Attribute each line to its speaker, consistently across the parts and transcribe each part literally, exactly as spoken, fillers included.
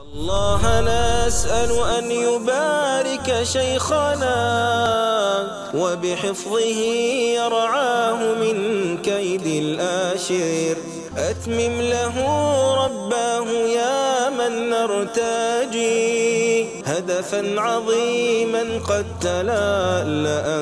Speaker 1: الله نسأل أن يبارك شيخنا وبحفظه يرعاه من كيد الآشر. أتمم له رباه يا من نرتجي هدفا عظيما قد تلألأ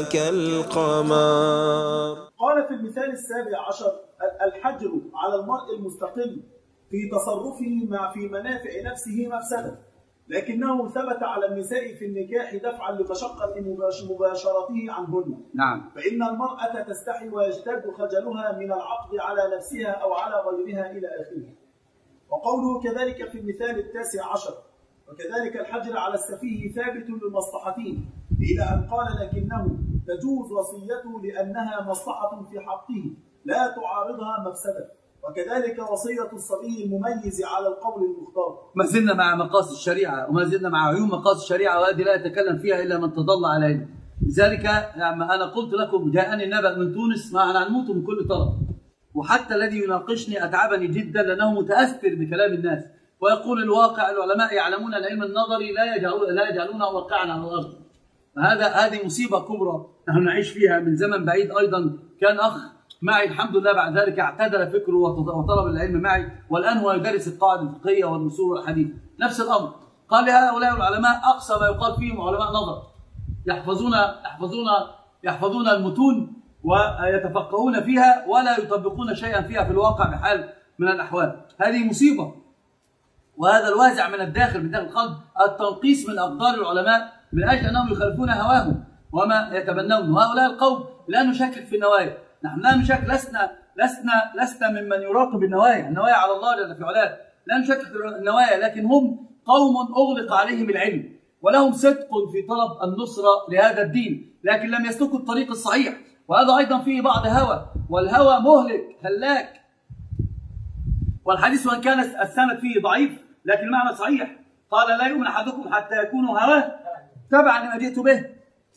Speaker 1: كالقمر.
Speaker 2: قال في المثال السابع عشر: الحجر على المرء المستقل في تصرفه مع في منافع نفسه مفسدة، لكنه ثبت على النساء في النكاح دفعا لمشقة مباشرته عنهن.
Speaker 3: نعم.
Speaker 2: فإن المرأة تستحي ويشتد خجلها من العقد على نفسها أو على غيرها إلى آخره. وقوله كذلك في المثال التاسع عشر: وكذلك الحجر على السفيه ثابت لمصلحتين، إلى أن قال: لكنه تجوز وصيته لأنها مصلحة في حقه لا تعارضها مفسدة. وكذلك وصية الصبي المميز على القول المختار.
Speaker 3: ما زلنا مع مقاصد الشريعة وما زلنا مع عيون مقاصد الشريعة، وهذه لا يتكلم فيها إلا من تضل علينا. لذلك يعني أنا قلت لكم جاءني النبأ من تونس ما أنا هنموت من كل طرف، وحتى الذي يناقشني أتعبني جدا لأنه متأثر بكلام الناس ويقول الواقع العلماء يعلمون العلم النظري لا يجعلون لا يجعلونه واقعا على الأرض. فهذا هذه مصيبة كبرى نحن نعيش فيها من زمن بعيد. أيضا كان أخ معي الحمد لله بعد ذلك اعتدل فكره وطلب العلم معي، والآن هو يدرس القواعد الفقهية والأصول والحديث. نفس الأمر قال: هؤلاء العلماء أقصى ما يقال فيهم علماء نظر، يحفظون يحفظون يحفظون المتون ويتفقهون فيها ولا يطبقون شيئا فيها في الواقع بحال من الأحوال. هذه مصيبة، وهذا الوازع من الداخل من داخل القلب التنقيص من أقدار العلماء من أجل أنهم يخالفون هواهم وما يتبنون. وهؤلاء القوم لا نشكك في النوايا، نحن لا نشكك، لسنا لسنا لسنا ممن يراقب النوايا، النوايا على الله جل في علاه، لا نشكك في النوايا، لكن هم قوم أغلق عليهم العلم ولهم صدق في طلب النصرة لهذا الدين، لكن لم يسلكوا الطريق الصحيح، وهذا أيضا فيه بعض هوى، والهوى مهلك هلاك. والحديث وإن كان السند فيه ضعيف لكن المعنى صحيح. قال: لا يؤمن أحدكم حتى يكون هواه تبعا لما جئت به.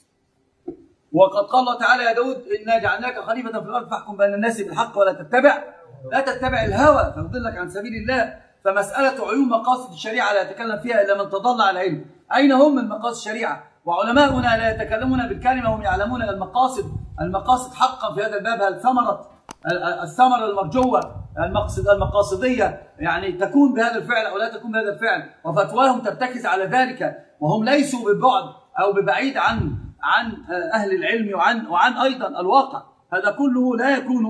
Speaker 3: وقد قال الله تعالى: يا داود إنا جعلناك خليفة في الأرض فاحكم بين الناس بالحق ولا تتبع لا تتبع الهوى فيضلك عن سبيل الله. فمسألة عيون مقاصد الشريعة لا يتكلم فيها إلا من تضل على العلم. أين هم من مقاصد الشريعة؟ وعلماؤنا لا يتكلمون بالكلمة وهم يعلمون المقاصد المقاصد حقا في هذا الباب. هل ثمرة الثمرة المرجوة المقصد المقاصدية يعني تكون بهذا الفعل أو لا تكون بهذا الفعل؟ وفتواهم ترتكز على ذلك، وهم ليسوا ببعد أو ببعيد عن عن أهل العلم وعن وعن أيضا الواقع. هذا كله لا يكون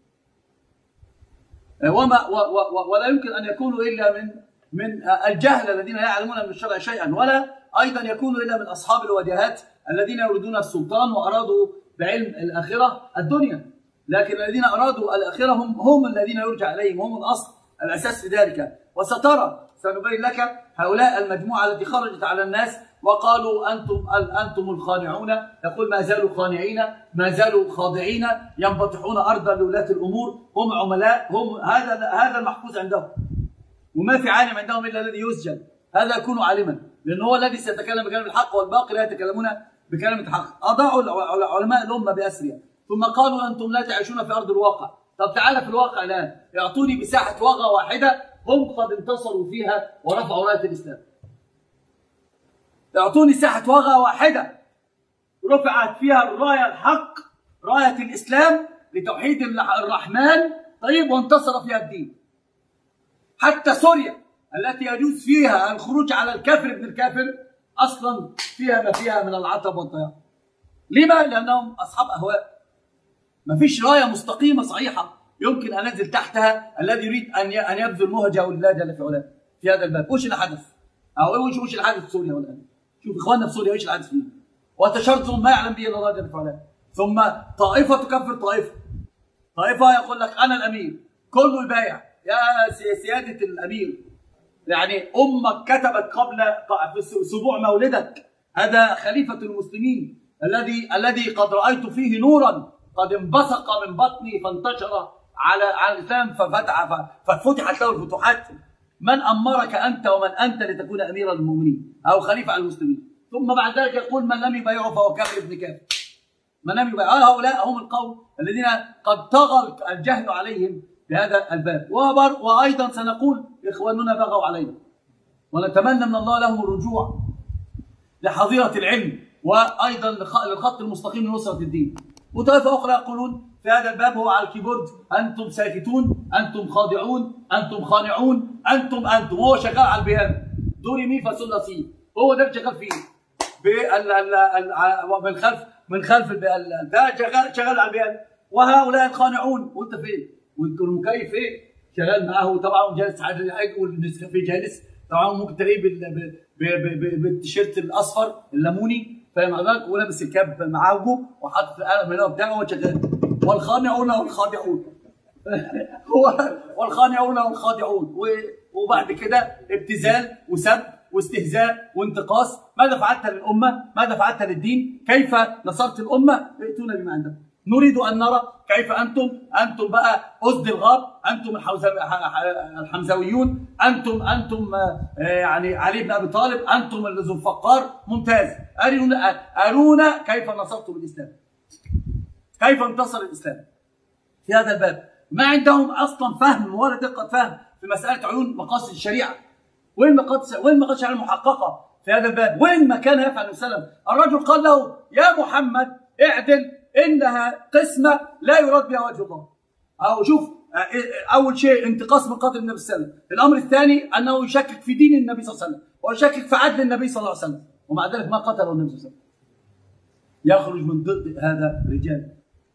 Speaker 3: وما ولا يمكن أن يكونوا إلا من من الجهل الذين لا يعلمون من الشرع شيئا، ولا أيضا يكونوا إلا من أصحاب الوجهات الذين يريدون السلطان وأرادوا بعلم الآخرة الدنيا، لكن الذين أرادوا الآخرة هم هم الذين يرجع إليهم، هم الأصل الأساس في ذلك. وسترى سنبين لك هؤلاء المجموعة التي خرجت على الناس وقالوا أنتم أنتم الخانعون، يقول ما زالوا خانعين ما زالوا خاضعين ينبطحون أرضا لولاة الأمور، هم عملاء، هم هذا هذا المحفوظ عندهم، وما في عالم عندهم إلا الذي يسجن. هذا يكون عالما لأنه هو الذي سيتكلم بكلمة الحق والباقي لا يتكلمون بكلمة الحق. أضاعوا علماء الأمة بأسرها ثم قالوا أنتم لا تعيشون في أرض الواقع. طب تعالى في الواقع الآن، يعطوني مساحة وغى واحدة هم قد انتصروا فيها ورفعوا راية الإسلام. يعطوني ساحة وغى واحدة رفعت فيها الراية الحق، راية الإسلام لتوحيد الرحمن، طيب، وانتصر فيها الدين. حتى سوريا التي يجوز فيها الخروج على الكافر ابن الكافر أصلا فيها ما فيها من العطب والضياع. لما؟ لأنهم أصحاب أهواء. ما فيش راية مستقيمة صحيحة يمكن أن أنزل تحتها الذي يريد أن أن يبذل مهجة لله جل في علاه في هذا الباب. وش اللي حدث؟ أو وش وش اللي حدث في سوريا والآن؟ شوف إخواننا في سوريا وش اللي حدث فيه؟ وتشرذم ما يعلم به إلا الله جل في علاه. ثم طائفة تكفر طائفة. طائفة يقول لك أنا الأمير، كله يبايع يا سيادة الأمير. يعني أمك كتبت قبل في أسبوع مولدك هذا خليفة المسلمين الذي الذي قد رأيت فيه نورا قد انبثق من بطني فانتشر على على الإسلام ففتح ففتحت له الفتوحات. من أمرك أنت ومن أنت لتكون أمير المؤمنين أو خليفة على المسلمين؟ ثم بعد ذلك يقول من لم يبايعه فهو كافر ابن كافر. من لم يبايعه هؤلاء هم القوم الذين قد طغى الجهل عليهم بهذا الباب. وأيضا سنقول إخواننا بغوا علينا ونتمنى من الله لهم الرجوع لحظيرة العلم وأيضا للخط المستقيم لنصرة الدين. وطائفة أخرى يقولون في هذا الباب هو على الكيبورد: أنتم ساكتون، أنتم خاضعون، أنتم خانعون، أنتم أنتم. هو شغال على البيانو دوري مي فا صول لا سي، هو ده شغال فيه من خلف من خلف ده شغال شغال على البيانو. وهؤلاء الخانعون وأنت فين؟ وأنت المكيف فين؟ شغال معاه طبعا جالس على الحاج والنسكافيه جالس طبعا، ممكن تلاقيه بالتيشيرت الأصفر الليموني فاهم حضرتك، ولابس الكاب معاوجه وحاطط القلم هنا وبتاعه وهو شغال. والخانعون والخادعون هو والخانعون والخادعون. وبعد كده ابتذال وسب واستهزاء وانتقاص. ماذا فعلت للامه؟ ماذا فعلت للدين؟ كيف نصرت الامه؟ ائتونا بما عندكم. نريد ان نرى كيف انتم انتم بقى اسد الغاب، انتم الحمزاويون، انتم انتم يعني علي بن ابي طالب، انتم ذو الفقار. ممتاز. ارونا ارونا كيف نصرتم الاسلام، كيف انتصر الاسلام في هذا الباب. ما عندهم اصلا فهم ولا دقه فهم في مساله عيون مقاصد الشريعه. وين مقاصد وين مقاصد الشريعه المحققه في هذا الباب؟ وين ما كان يفعل وسلم؟ الرجل قال له: يا محمد اعدل، انها قسمه لا يراد بها وجه الله. او شوف، اول شيء انتقاص من قتل النبي صلى الله عليه وسلم، الامر الثاني انه يشكك في دين النبي صلى الله عليه وسلم ويشكك في عدل النبي صلى الله عليه وسلم، ومع ذلك ما قتله النبي صلى الله عليه وسلم. يخرج من ضد هذا رجال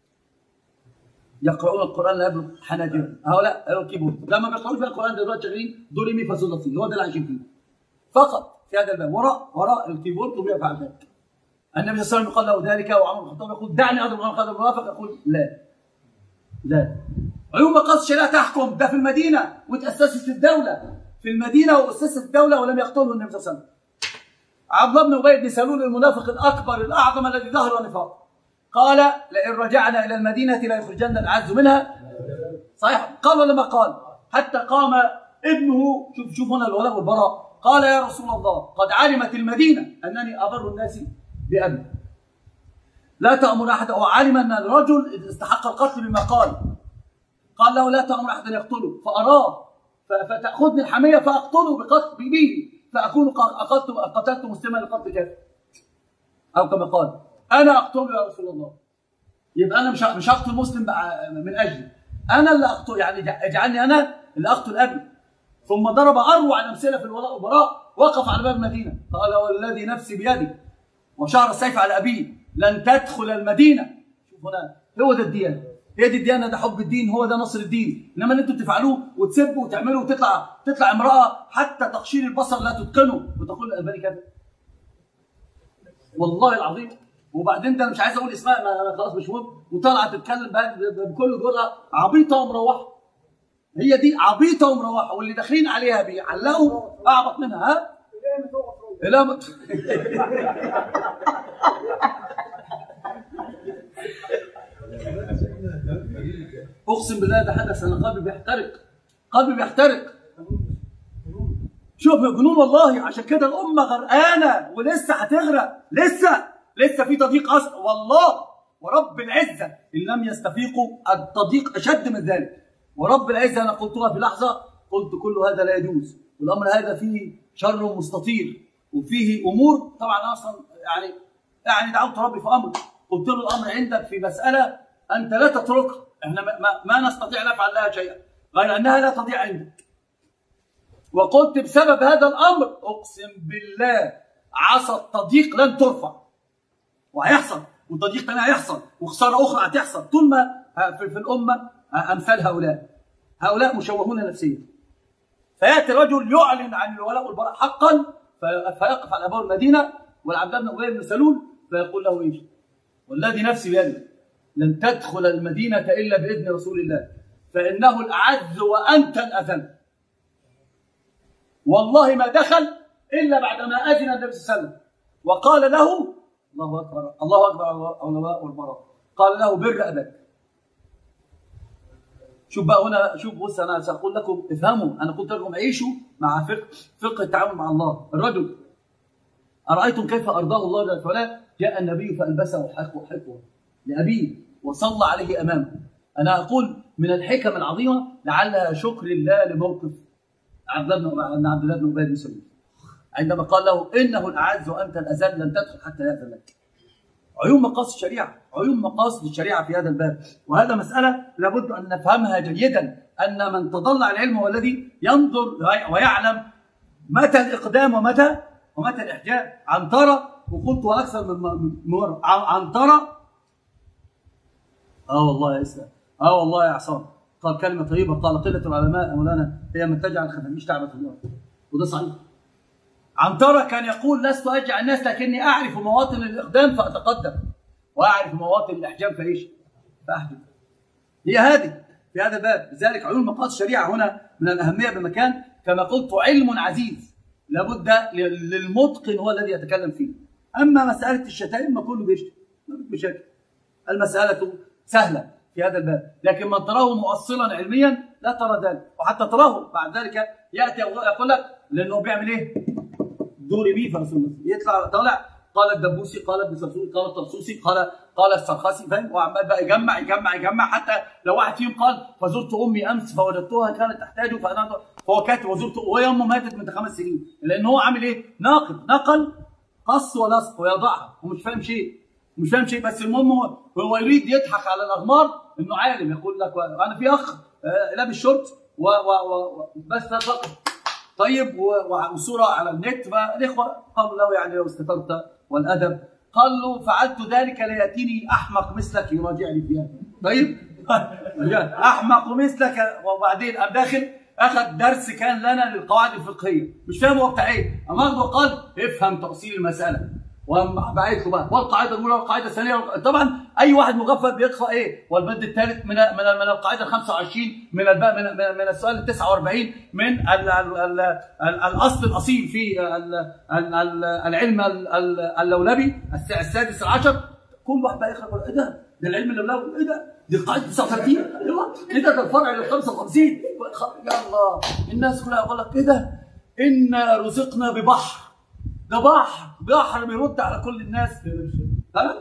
Speaker 3: يقرؤون القران لا يبلغ حناجرهم. هؤلاء الكيبورد لما بيقرؤوش بقى القران دلوقتي شغالين دوري مي فا صول لا سي، هو ده اللي عايشين فيه فقط في هذا الباب، وراء وراء الكيبورد وبيفعل ذلك. النبي صلى الله عليه وسلم يقال له ذلك، وعمر بن الخطاب يقول: دعني اضرب غير قدر المنافق. يقول: لا لا، عيون مقاصد الشريعه تحكم. ده في المدينه وتاسست الدوله، في المدينه واسست الدوله ولم يقتله النبي صلى الله عليه وسلم. عبد الله بن ابي بن سلول المنافق الاكبر الاعظم الذي ظهر نفاق قال: لئن رجعنا الى المدينه لا يخرجن الاعز منها. صحيح، قال ولا ما قال؟ حتى قام ابنه، شوف شوف هنا الولاء والبراء، قال: يا رسول الله، قد علمت المدينه انني ابر الناس بأبي، لا تأمر أحد. وعلم أن الرجل استحق القتل بما قال، قال له: لا تأمر أحد أن يقتله، فأراه فتأخذني الحمية فأقتله بقتل به، فأكون قتلت قتلت مسلما لقتل كافر، أو كما قال: أنا أقتله يا رسول الله. يبقى أنا مش مش هقتل مسلم من أجلي، أنا اللي أقتل، يعني اجعلني أنا اللي أقتل أبي. ثم ضرب أروع الأمثلة في الولاء والبراء، وقف على باب المدينة قال: والذي نفسي بيدي، وشعر السيف على أبيه، لن تدخل المدينة. شوف هنا، هو ده الديانة، هي دي الديانة، ده حب الدين، هو ده نصر الدين. إنما اللي أنتم بتفعلوه وتسبوا وتعملوا وتطلع تطلع امرأة حتى تقشير البصر لا تتقنه وتقول الألباني كذا. والله العظيم. وبعدين ده أنا مش عايز أقول اسمها، ما خلاص مش مهم، وطالعة تتكلم بكل جرأة عبيطة ومروحة. هي دي عبيطة ومروحة، واللي داخلين عليها بيعلقوا أعبط منها. ها؟ لا مت... اقسم بالله ده حدث، انا قلبي بيحترق، قلبي بيحترق. شوف يا جنون والله، عشان كده الامه غرقانه ولسه هتغرق، لسه لسه في تضييق اصلا والله، ورب العزه ان لم يستفيقوا التضييق اشد من ذلك. ورب العزه انا قلتها في لحظه، قلت كل هذا لا يجوز، والامر هذا فيه شر مستطير وفيه امور. طبعا انا اصلا يعني يعني دعوت ربي في امر، قلت له الامر عندك في مساله انت لا تتركها، احنا ما, ما, ما نستطيع نفعل لها شيئا غير انها لا تضيع عندك. وقلت بسبب هذا الامر اقسم بالله عصا التضييق لن ترفع، وهيحصل، والتضييق ثاني هيحصل، وخساره اخرى هتحصل طول ما في, في الامه امثال هؤلاء. هؤلاء مشوهون نفسيا. فياتي رجل يعلن عن الولاء والبراء حقا، فيقف على باب المدينه والعبد بن ابي بن سلول فيقول له: ايش؟ والذي نفسي بيده لن تدخل المدينه الا باذن رسول الله، فانه الاعز وانت الاذل. والله ما دخل الا بعدما اذن النبي صلى الله عليه وسلم وقال له: الله اكبر الله اكبر الولاء والبراء، قال له: بر اباك. شوف بقى هنا، شوف بص، انا ساقول لكم افهموا، انا قلت لكم عيشوا مع فقه فقه التعامل مع الله. الرجل ارايتم كيف ارضاه الله جل وعلا؟ جاء النبي فالبسه حقوه لابيه وصلى عليه امامه. انا اقول من الحكم العظيمه لعلها شكر الله لموقف عبد الله بن عبد الله بن ابي بن سلول. عندما قال له إنه الأعز وأنت الأذل لن تدخل حتى يأذن لك. عيون مقاصد الشريعة، عيون مقاصد الشريعة في هذا الباب، وهذا مسألة لابد أن نفهمها جيدا، أن من تضل على العلم هو الذي ينظر ويعلم متى الإقدام ومتى ومتى الإحجام. عنترة، وقلت أكثر من مرة، عنترة آه والله يا إسلام، آه والله يا عصام، قال كلمة طيبة، قال قلة العلماء مولانا هي من تجعل الخفافيش تعبة في الأرض، وده صحيح. عنترة كان يقول لست أجع الناس لكني أعرف مواطن الإقدام فأتقدم، وأعرف مواطن الإحجام فإيش؟ فأحجم. هي هذه في هذا الباب، لذلك علوم مقاصد الشريعة هنا من الأهمية بمكان، كما قلت علم عزيز لابد للمتقن هو الذي يتكلم فيه. أما مسألة الشتائم ما كله بيشتم، ما بشكل. المسألة سهلة في هذا الباب، لكن من تراه مؤصلا علميا لا ترى ذلك، وحتى تراه بعد ذلك يأتي يقول لك لأنه بيعمل إيه؟ دوري بيه فرسول يطلع طالع قال الدبوسي، قال ابن سلسول، قال الطرسوسي، قال قال السرخسي، فاهم؟ وعمال بقى يجمع يجمع يجمع، حتى لو واحد فيهم قال فزرت امي امس فوجدتها كانت تحتاج فانا فهو كاتب وزرت، وهي امه ماتت من خمس سنين، لان هو عامل ايه؟ ناقل، نقل قص ولصق ويضعها ومش فاهم شيء، مش فاهم شيء، بس المهم هو هو يريد يضحك على الاغمار انه عالم، يقول لك انا في اخ لابس شورت و و بس فقط. طيب وصورة على النت، فالإخوة قالوا له يعني لو استترت والأدب، قال له فعلت ذلك ليأتيني أحمق مثلك يراجعني فيها. طيب أحمق مثلك، وبعدين قام داخل أخذ درس كان لنا للقواعد الفقهية، مش فاهم هو بتاع إيه، أما أخذه وقال افهم تأصيل المسألة، وبعيد له بقى والقاعدة الأولى والقاعدة الثانية. طبعا أي واحد مغفل بيقرأ إيه؟ والبند الثالث من من من القاعدة الخمسة وعشرين، من من من السؤال التسعة وأربعين، من ال ال ال ال الأصل الأصيل في ال ال ال العلم اللولبي السادس عشر. كل واحد بقى يقرأ إيه ده؟ ده العلم اللولبي، إيه ده؟ دي القاعدة تسعة وثلاثين، يلا إيه ده؟ ده الفرع ال خمسة وخمسين، يلا الناس كلها يقول لك إيه ده؟ إنا رزقنا ببحر، ده بحر بحر بيرد على كل الناس. ها؟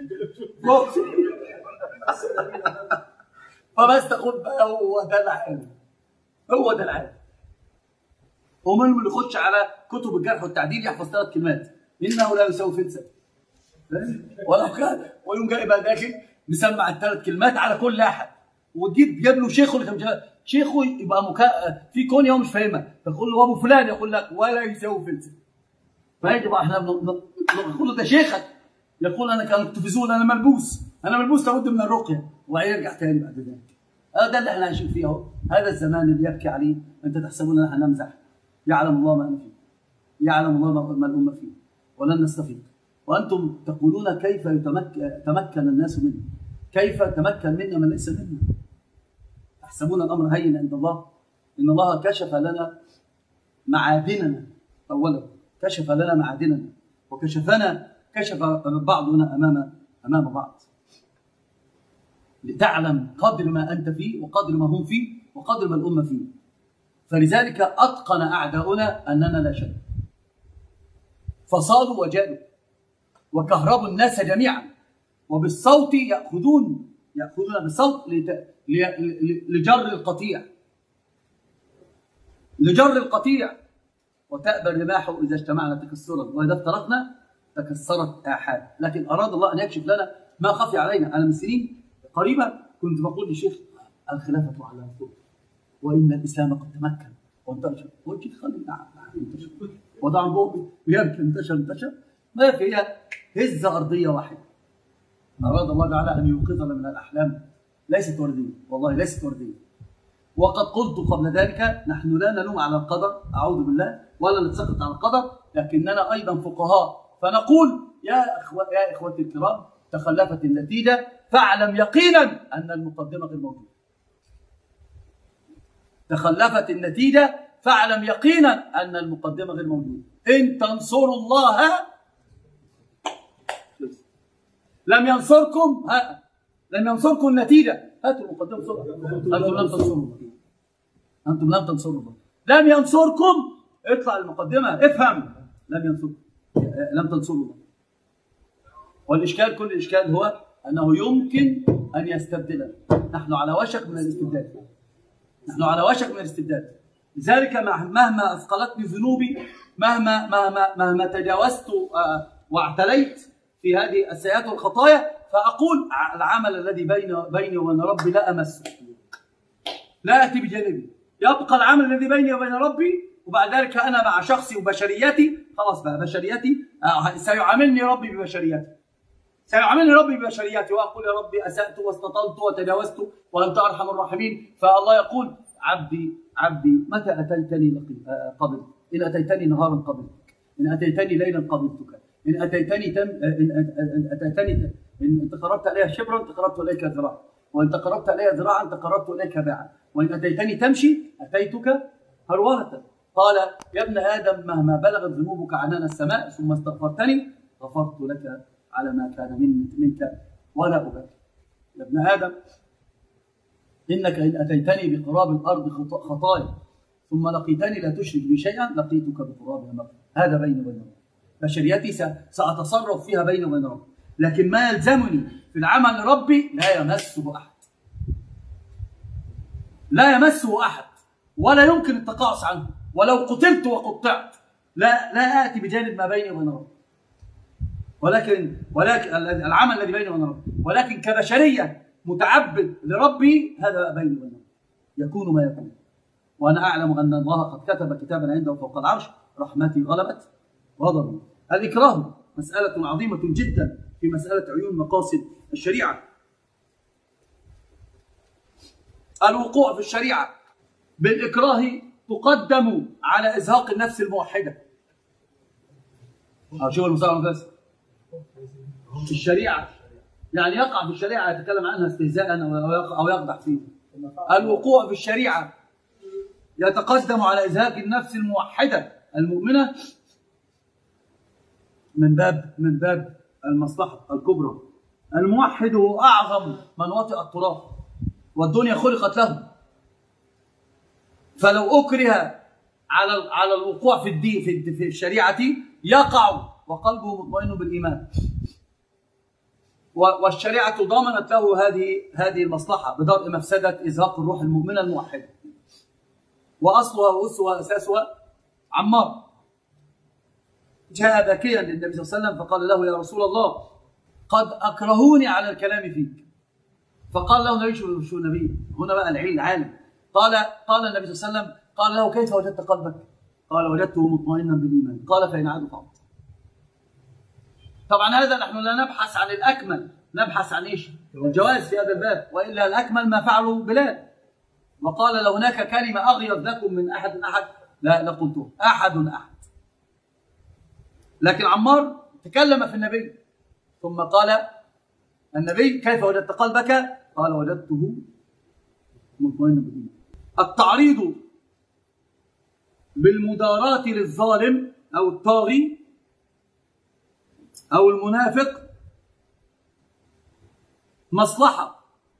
Speaker 3: فبس تقول بقى هو ده العلم، هو ده العلم. ومن اللي يخش على كتب الجرح والتعديل يحفظ ثلاث كلمات، انه لا يساوي فلسه ولو كان، ويقوم جاي بقى داخل مسمع الثلاث كلمات على كل احد، وتجيب جاب له شيخه اللي كان شيخه يبقى مكا... في كونيا ومش فاهمها، تقول له ابو فلان يقول لك ولا يساوي فلسه. فيجب احنا نقول له ده شيخك، يقول انا كنت في زول، انا ملبوس، انا ملبوس لابد من الرقيه، وهيرجع تاني بعد ذلك. هذا اللي احنا عايشين فيه اهو، هذا الزمان اللي يبكي عليه. انت تحسبون ان احنا نمزح، يعلم الله ما انا فيه، يعلم الله ما الامه فيه، ولن نستفيد. وانتم تقولون كيف يتمكن تمكن الناس منه، كيف تمكن منا من ليس منا. تحسبون الامر هين عند الله. ان الله كشف لنا معادننا، اولا كشف لنا معادننا، وكشفنا كشف بعضنا امام امام بعض، لتعلم قدر ما انت فيه وقدر ما هم فيه وقدر ما الامه فيه. فلذلك اتقن اعداؤنا اننا لا شيء، فصالوا وجادوا وكهربوا الناس جميعا، وبالصوت ياخذون ياخذون بالصوت لجر القطيع، لجر القطيع. وتأبى الرماح إذا اجتمعنا تكسرت، وإذا افترقنا تكسرت آحاد. لكن أراد الله أن يكشف لنا ما خفي علينا. أنا من سنين قريبة كنت بقول للشيخ الخلافة على الطول، وإن الإسلام قد تمكن وانتشر، قلت خلي ينتشر، وضع بوقي ويمكن انتشر انتشر، ما في، هي هزة أرضية واحدة. أراد الله تعالى أن يوقظنا من الأحلام، ليست وردية، والله ليست وردية. وقد قلت قبل ذلك نحن لا نلوم على القدر، أعوذ بالله، ولا نتسخط على القدر، لكننا أيضا فقهاء، فنقول يا إخوة يا إخوتي الكرام، تخلفت النتيجة فاعلم يقينا أن المقدمة غير موجودة. تخلفت النتيجة فاعلم يقينا أن المقدمة غير موجودة. إن تنصروا الله لم ينصركم، ها لم ينصركم النتيجة، هاتوا المقدمة بسرعة. أنتم لم تنصروا الله، أنتم لم تنصروا الله، لم ينصركم، اطلع المقدمة افهم، لم ينصركم، لم تنصروا الله. والإشكال كل الإشكال هو أنه يمكن أن يستبدلنا، نحن على وشك من الاستبداد، نحن على وشك من الاستبداد. لذلك مهما أثقلتني ذنوبي مهما مهما مهما تجاوزت واعتليت في هذه السيئات والخطايا، فأقول العمل الذي بين بيني وبين ربي لا أمسه، لا أتي بجانبي، يبقى العمل الذي بيني وبين ربي، وبعد ذلك أنا مع شخصي وبشريتي. خلاص بقى بشريتي سيعاملني ربي ببشريتي، سيعاملني ربي ببشريتي، وأقول يا ربي أسأت واستطلت وتجاوزت وأنت أرحم الراحمين. فالله يقول عبدي عبدي متى أتيتني قبل؟ إن أتيتني نهارا قبلك، إن أتيتني ليلا قبلتك، إن أتيتني تم إن أتيتني إن تقربت علي شبرا تقربت إليك ذراعا، وإن تقربت علي ذراعا تقربت إليك باعا، وإن أتيتني تمشي أتيتك هرولة. قال يا ابن آدم مهما بلغت ذنوبك عنان السماء ثم استغفرتني غفرت لك على ما كان من منك ولا أبالي. يا ابن آدم إنك إن أتيتني بقراب الأرض خطايا ثم لقيتني لا تشرك بي شيئا لقيتك بقرابها مغفرة. هذا بيني وبين ربي، بشريتي سأتصرف فيها بيني وبين ربي، لكن ما يلزمني في العمل لربي لا يمسه أحد، لا يمسه أحد، ولا يمكن التقاعس عنه، ولو قتلت وقطعت لا لا آتي بجانب ما بيني وبين ربي، ولكن ولكن العمل الذي بيني وبين ربي، ولكن كبشرية متعبد لربي هذا بيني وبين ربي، يكون ما يكون. وأنا أعلم أن الله قد كتب كتابا عنده فوق العرش رحمتي غلبت غضبي. الإكراه مسألة عظيمة جدا في مسألة عيون مقاصد الشريعة. الوقوع في الشريعة بالإكراه تقدم على إزهاق النفس الموحدة. شوف المسألة بس في الشريعة، يعني يقع في الشريعة يتكلم عنها استهزاء أو يقدح فيه. الوقوع في الشريعة يتقدم على إزهاق النفس الموحدة المؤمنة من باب من باب المصلحة الكبرى. الموحد هو أعظم من وطئ التراب، والدنيا خلقت له، فلو أكره على على الوقوع في الدين في في الشريعة يقع وقلبه مطمئن بالإيمان، والشريعة ضمنت له هذه هذه المصلحة بدرء مفسدة إزهاق الروح المؤمنة الموحدة. وأصلها وأسها أساسها عمار جاء باكيا للنبي صلى الله عليه وسلم فقال له يا رسول الله قد أكرهوني على الكلام فيك. فقال له النبي شو النبي هنا بقى العلم العالم قال قال النبي صلى الله عليه وسلم قال له كيف وجدت قلبك؟ قال وجدته مطمئنا بالإيمان. قال فإن عاد فعد. طبعا هذا نحن لا نبحث عن الأكمل، نبحث عن إيش؟ الجواز في هذا الباب، وإلا الأكمل ما فعله بلال. وقال لو هناك كلمة أغيظ لكم من أحد أحد لا لقلته أحد أحد. لكن عمار تكلم في النبي ثم قال النبي كيف وجدت قلبك؟ قال وجدته مطمئنا بالإيمان. التعريض بالمداراة للظالم أو الطاغي أو المنافق مصلحة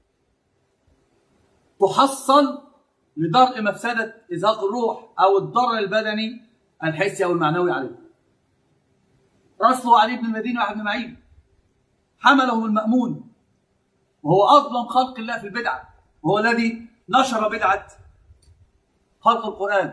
Speaker 3: تحصل لدرء مفسدة إزهاق الروح أو الضرر البدني الحسي أو المعنوي عليه. رسله علي بن المديني وأحمد بن معين حملهم المأمون وهو أظلم خلق الله في البدعة، وهو الذي نشر بدعة خلق القرآن.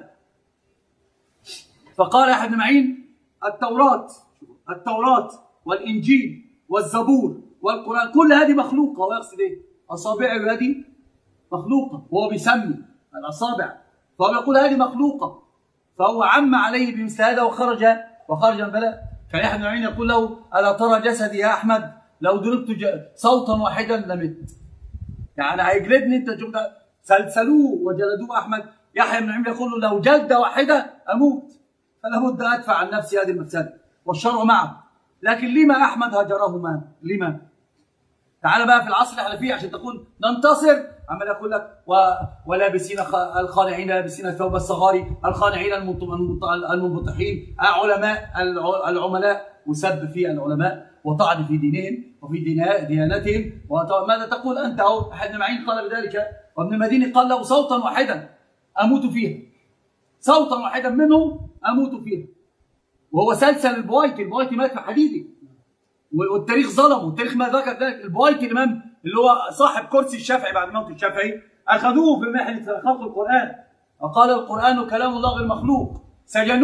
Speaker 3: فقال يا ابن معين التوراة التوراة والإنجيل والزبور والقرآن كل هذه مخلوقة. ويقصد إيه؟ أصابعه هذه مخلوقة، وهو بيسمي الأصابع، فهو يقول هذه مخلوقة، فهو عم عليه بمثل هذا وخرج وخرج من بلاء. فيحيى بن معين يقول له ألا ترى جسدي يا أحمد لو ضربت صوتا واحدا لمت. يعني هيجلدني أنت شوف ده سلسلوه وجلدوه أحمد. يحيى بن معين يقول له لو جلدة واحدة أموت، فلا بد أدفع عن نفسي هذه المفسدة والشرع معه. لكن لما أحمد هجرهما؟ لما؟ تعال بقى في العصر اللي احنا فيه عشان تقول ننتصر، عمال يقول لك ولابسين الخانعين لابسين الثوب الصغاري الخانعين المنبطحين علماء العملاء، وسب في العلماء وطعن في دينهم وفي ديانتهم. وماذا تقول انت؟ اهو ابن معين قال بذلك، وابن المديني قال له صوتا واحدا اموت فيها، صوتا واحدا منه اموت فيها. وهو سلسل البويتي، البويتي مات في حديده، والتاريخ ظلمه، التاريخ ما ذكر ذلك. البويتي الامام اللي هو صاحب كرسي الشافعي بعد موت الشافعي اخذوه في محنه خلق القران، وقال القران كلام الله غير مخلوق، سجنوه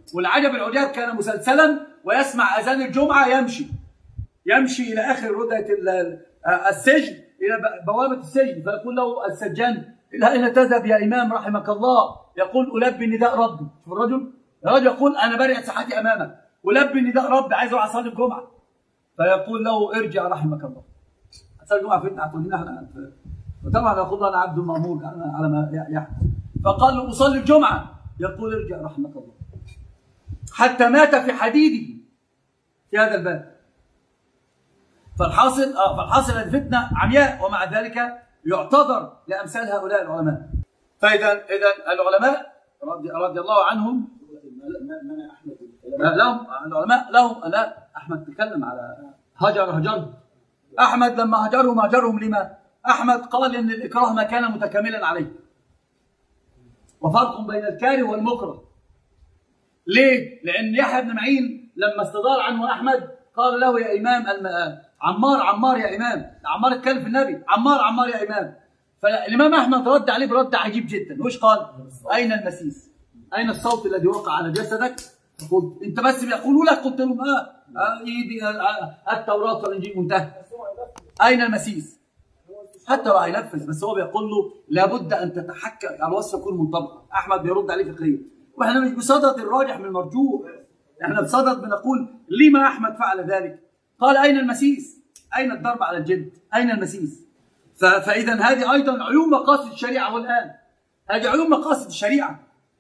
Speaker 3: والعجب العجاب كان مسلسلا ويسمع اذان الجمعه يمشي يمشي الى اخر ردة السجن، الى بوابه السجن، فيقول له السجان الى اين تذهب يا امام رحمك الله؟ يقول البي نداء ربي. شوف الرجل الرجل يقول انا بارئ ساحتي امامك، البي نداء ربي، عايز اروح اصلي الجمعه. فيقول له ارجع رحمك الله. اصلي الجمعه فين؟ هتقول احنا، وطبعا يقول انا عبد مامور على ما يحدث. فقال له اصلي الجمعه، يقول ارجع رحمك الله، حتى مات في حديده في هذا الباب. فالحاصل اه فالحاصل الفتنه عمياء، ومع ذلك يعتذر لامثال هؤلاء العلماء. فاذا اذا العلماء رضي, رضي الله عنهم لهم العلماء لهم لا احمد تكلم على هجر هجرهم. احمد لما هجرهم هجرهم لما؟ احمد قال ان الاكراه ما كان متكاملا عليه، وفرق بين الكاره والمكره. ليه؟ لان يحيى بن معين لما استدار عنه احمد قال له يا امام عمار عمار يا امام، عمار اتكلم في النبي، عمار عمار يا امام. فالامام احمد رد عليه برد عجيب جدا. وش قال؟ اين المسيس؟ اين الصوت الذي وقع على جسدك؟ قلت انت بس بيقولوا لك، قلت لهم اه, آه, آه التوراه والانجيل منتهى. اين المسيس؟ حتى لو هينفذ، بس هو بيقول له لابد ان تتحكم على الوصف يكون منطبقا. احمد بيرد عليه فقهيا، واحنا مش بصدد الراجح من المرجوح، احنا بصدد بنقول لما احمد فعل ذلك. قال اين المسيس؟ اين الضرب على الجلد؟ اين المسيس؟ فاذا هذه ايضا عيون مقاصد الشريعه. والان هذه عيون مقاصد الشريعه.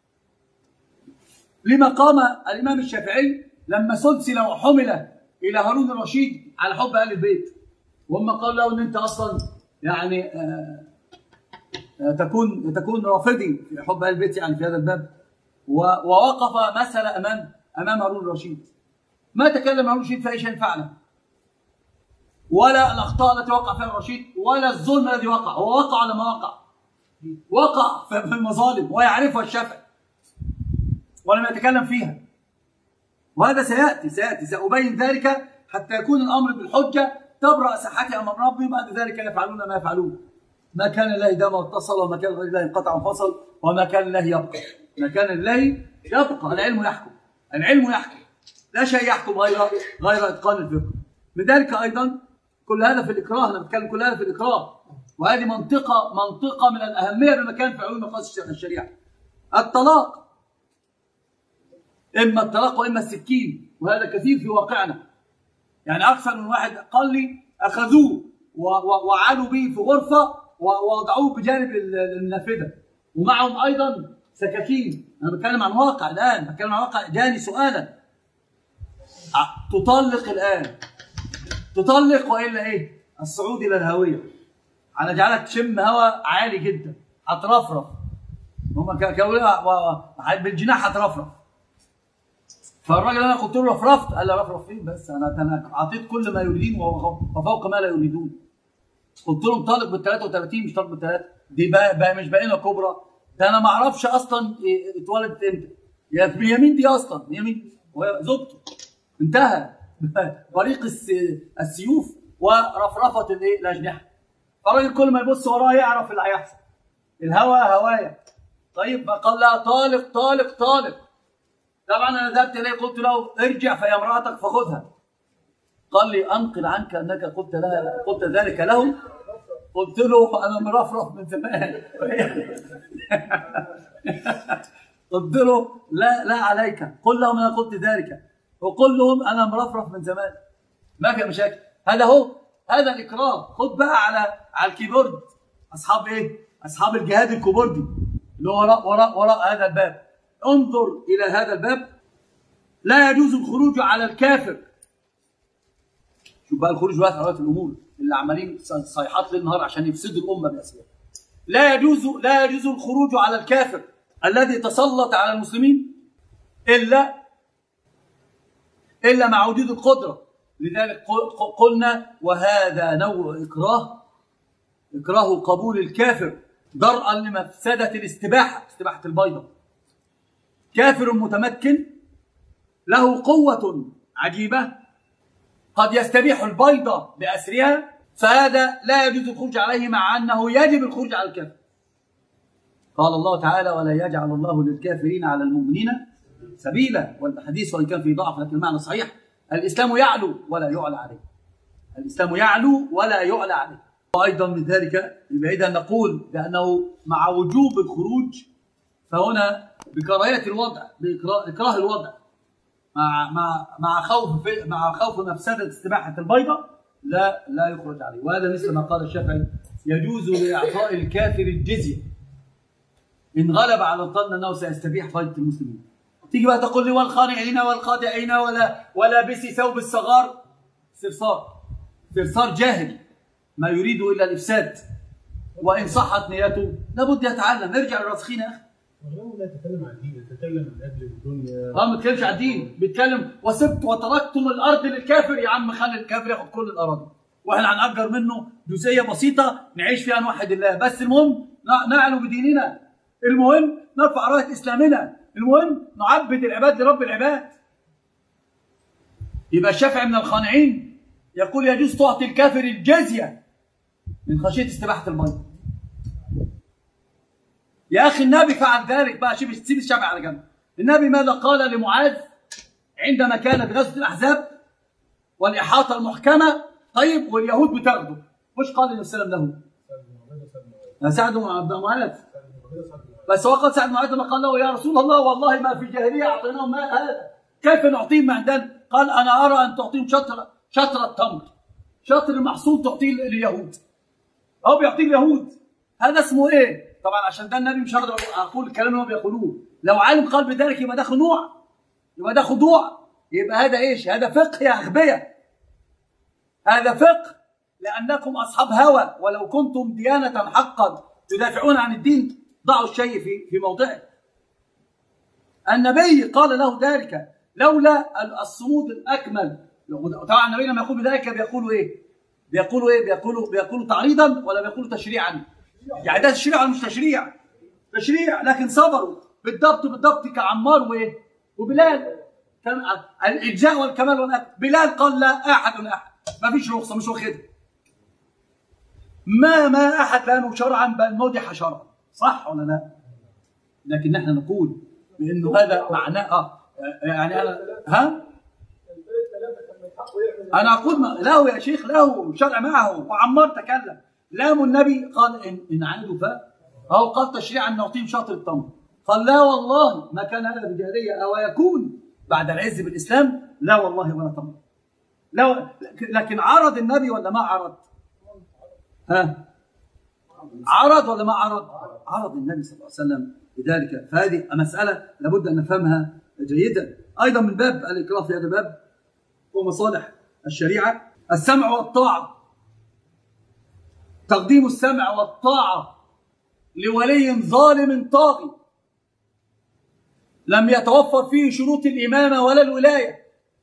Speaker 3: لما قام الامام الشافعي لما سلسل وحمل الى هارون الرشيد على حب اهل البيت، وهم قالوا له ان انت اصلا يعني آه آه تكون تكون رافضي في حب اهل البيت يعني في هذا الباب، ووقف مثل امام امام هارون الرشيد. ما تكلم هارون الرشيد في اي شيء فعله، ولا الاخطاء التي وقع فيها الرشيد، ولا الظلم الذي وقع. هو وقع على ما وقع، وقع في المظالم ويعرفها الشافعي ولم يتكلم فيها. وهذا سياتي سياتي سأبين ذلك حتى يكون الامر بالحجه تبرأ صحتي امام ربي. بعد ذلك يفعلون ما يفعلون. ما كان لله دام واتصل، وما كان غير الله انقطع وانفصل، وما كان لله يبقى. ما كان لله يبقى. العلم يحكم، العلم يحكم، لا شيء يحكم غير غير اتقان الفقه. لذلك ايضا كل هذا في الاكراه، انا بتكلم كل هذا في الاكراه، وهذه منطقه منطقه من الاهميه بمكان في علوم مقاصد الشريعه. الطلاق، اما الطلاق واما السكين، وهذا كثير في واقعنا. يعني اكثر من واحد قال لي اخذوه وعالوا به في غرفه ووضعوه بجانب النافذه، ومعهم ايضا سكاكين. انا بتكلم عن واقع الان، بتكلم عن واقع. جاني سؤالا، تطلق الان، تطلق والا ايه؟ الصعود الى الهويه، على جعلك تشم هواء عالي جدا، هترفرف. هم كانوا بالجناح هترفرف. فالراجل انا قلت له رفرفت، قال لي رفرف فين بس؟ انا انا اعطيت كل ما يريدون وفوق ما لا يريدون. قلت لهم طالق بال ثلاثة وثلاثين مش طالق بالثلاثه، دي بقى, بقى مش باينه كبرى. ده انا ما اعرفش اصلا اتولدت امتى. يا مين دي اصلا؟ هي مين؟ زوجته. انتهى بريق السيوف ورفرفه الايه؟ الاجنحه. فالراجل كل ما يبص وراه يعرف اللي هيحصل. الهوى هوايا. طيب فقال لها طالق طالق طالق. طبعا انا ذهبت اليه قلت له ارجع فهي امراتك فخذها. قال لي انقل عنك انك قلت لها قلت ذلك له. قلت له انا مرفرف من زمان. قلت له لا لا عليك، قل لهم انا قلت ذلك، وقل لهم انا مرفرف من زمان. ما في مشاكل. هذا هو هذا الاكراه. خد بقى على على الكيبورد اصحاب ايه؟ اصحاب الجهاد الكيبوردي اللي هو وراء وراء وراء هذا الباب. انظر الى هذا الباب. لا يجوز الخروج على الكافر. شوف بقى الخروج دلوقتي على الامور اللي عمالين صيحات ليل نهار عشان يفسدوا الامه باسباب. لا يجوز لا يجوز الخروج على الكافر الذي تسلط على المسلمين الا الا مع وجود القدره. لذلك قلنا وهذا نوع اكراه، اكراه قبول الكافر درءا لمفسده الاستباحه، استباحه البيضه. كافر متمكن له قوة عجيبة قد يستبيح البيضة بأسرها، فهذا لا يجوز الخروج عليه مع أنه يجب الخروج على الكافر. قال الله تعالى ولا يجعل الله للكافرين على المؤمنين سبيلا. والحديث وان كان فيه ضعف لكن المعنى صحيح. الاسلام يعلو ولا يعلى عليه. الاسلام يعلو ولا يعلى عليه. وايضا من ذلك يبقى ان نقول بانه مع وجوب الخروج فهنا بكراهيه الوضع، باكراه الوضع، مع مع مع خوف مع خوف مفسده استباحه البيضه لا لا يخرج عليه. وهذا مثل ما قال الشافعي: يجوز لاعطاء الكافر الجزيه ان غلب على الظن انه سيستبيح بيضه المسلمين. تيجي بقى تقول لي: والخانعين والخادعين ولا ولابسي ثوب الصغار. صرصار صرصار جاهل ما يريد الا الافساد، وان صحت نيته لابد يتعلم. ارجع للراسخين يا اخي.
Speaker 4: الرجل لا يتكلم عن الدين، يتكلم من اجل الدنيا.
Speaker 3: اه ما بيتكلمش عن الدين، بيتكلم وسبت وتركتم الارض للكافر. يا عم خلي الكافر ياخد كل الاراضي واحنا هنأجر منه جزئيه بسيطه نعيش فيها نوحد الله، بس المهم نعلو بديننا، المهم نرفع رايه اسلامنا، المهم نعبد العباد لرب العباد. يبقى الشافعي من الخانعين يقول: يجوز تعطي الكافر الجزيه من خشيه استباحه البيض. يا اخي النبي فعل ذلك. بقى سيب الشافعي على جنب. النبي ماذا قال لمعاذ عندما كان في غزوه الاحزاب والاحاطه المحكمه؟ طيب واليهود بتاخده، مش قال النبي صلى الله عليه وسلم له؟ سعد بن معاذ. بس هو قال سعد بن معاذ لما قال له: يا رسول الله والله ما في الجاهليه اعطيناهم ماء هذا، كيف نعطيهم ما عندنا؟ قال: انا ارى ان تعطيهم شطر شطر التمر، شطر المحصول تعطيه لليهود. هو بيعطيه اليهود، هذا اسمه ايه؟ طبعا عشان ده النبي مش هقدر اقول الكلام اللي هم بيقولوه. لو عالم قال بذلك يبقى ده خنوع، يبقى ده خضوع، يبقى هذا ايش؟ هذا فقه يا اغبياء، هذا فقه، لانكم اصحاب هوى. ولو كنتم ديانه حقا تدافعون عن الدين ضعوا الشيء في في موضعه. النبي قال له ذلك لولا الصمود الاكمل. طبعا النبي لما يقول بذلك بيقولوا ايه؟ بيقولوا ايه؟ بيقولوا بيقولوا تعريضا ولا بيقولوا تشريعا؟ يعني ده تشريع ولا مش تشريع؟ تشريع، لكن صبروا بالضبط بالضبط كعمار وايه؟ وبلال. كان الاجزاء والكمال والاكل. بلال قال: لا احد احد، ما فيش رخصه، مش واخدها. ما ما احد لانه شرعا بل مدح شرعا، صح ولا لا؟ لكن نحن نقول بانه هذا معناه اه يعني انا ها؟ انا اقول له يا شيخ، له شرع معه. وعمار تكلم، لام النبي قال: ان ان عادوا ف أو قال تشريعا نعطيهم شاطر التمر. قال: لا والله ما كان هذا بجاهليه او يكون بعد العز بالاسلام، لا والله ولا تمر. لا. لكن عرض النبي ولا ما عرض؟ ها؟ عرض ولا ما عرض؟ عرض النبي صلى الله عليه وسلم بذلك. فهذه مساله لابد ان نفهمها جيدا. ايضا من باب الاكراه في هذا الباب ومصالح الشريعه السمع والطاعه. تقديم السمع والطاعه لولي ظالم طاغي لم يتوفر فيه شروط الامامه ولا الولايه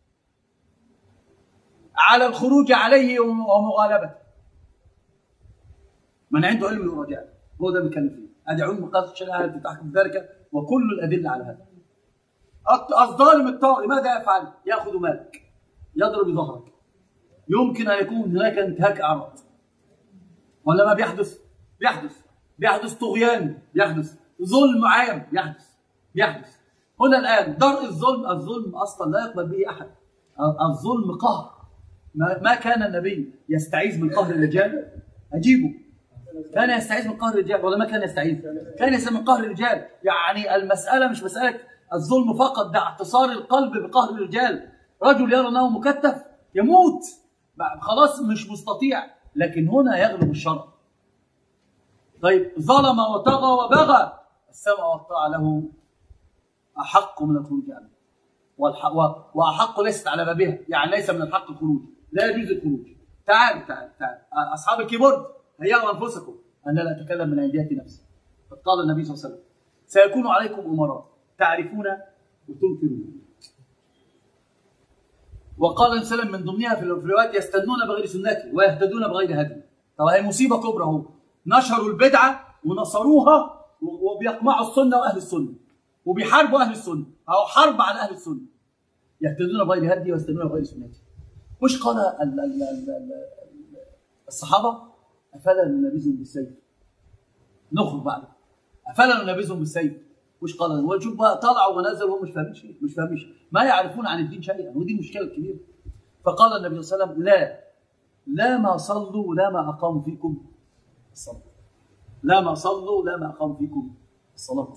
Speaker 3: على الخروج عليه ومغالبته. من عنده علم يراجع، هو ده اللي بيتكلم فيه. ادي علوم مقاصد الشريعه التي تحكم ذلك وكل الادله على هذا. الظالم الطاغي ماذا يفعل؟ ياخذ مالك، يضرب ظهرك. يمكن ان يكون هناك انتهاك اعراض ولا ما بيحدث؟ بيحدث بيحدث طغيان، بيحدث ظلم عام، يحدث بيحدث هنا الان. درء الظلم، الظلم اصلا لا يقبل به احد. الظلم قهر. ما كان النبي يستعيذ من قهر الرجال؟ اجيبه. كان يستعيذ من قهر الرجال ولا ما كان يستعيذ؟ كان يستعيذ من قهر الرجال. يعني المساله مش مساله الظلم فقط، ده اعتصار القلب بقهر الرجال. رجل يرى انه مكتف يموت خلاص مش مستطيع، لكن هنا يغلب الشرع. طيب ظلم وطغى وبغى، السمع والطاعه له احق من الخروج عنه، واحق ليست على بابها، يعني ليس من الحق الخروج، لا يجوز الخروج. تعال تعال تعال اصحاب الكيبورد هيئوا انفسكم ان لا اتكلم من عندية نفسي. قال النبي صلى الله عليه وسلم: سيكون عليكم امراء تعرفون وتنكرون. وقال النبي صلى الله عليه وسلم من ضمنها في الروايات: يستنون بغير سنتي ويهتدون بغير هدي. طب هي مصيبه كبرى اهو، نشروا البدعه ونصروها وبيقمعوا السنه واهل السنه وبيحاربوا اهل السنه، او حرب على اهل السنه. يهتدون بغير هدي ويستنون بغير سنتي. مش قال ال ال ال الصحابه: افلا ننبذهم بالسيف؟ نخرج بعد افلا ننبذهم بالسيف؟ وش قال؟ وشوف بقى طلعوا ونزلوا وهم مش فاهمين شيء، مش فاهمين شيء، ما يعرفون عن الدين شيئا، ودي المشكله الكبيره. فقال النبي صلى الله عليه وسلم: لا لا ما صلوا لا ما اقاموا فيكم الصلاه. لا ما صلوا لا ما اقاموا فيكم الصلاه.